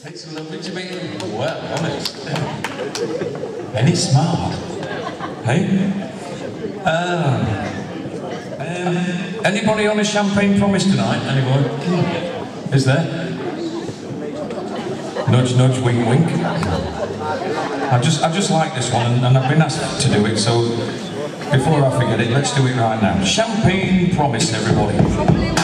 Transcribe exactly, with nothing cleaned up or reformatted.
It's lovely to meet you. Well, honest. Any smart. Hey? Um, um, anybody on a champagne promise tonight? Anybody? Is there? Nudge, nudge, wink, wink. I just, I just like this one, and, and I've been asked to do it, so before I forget it, let's do it right now. Champagne promise, everybody.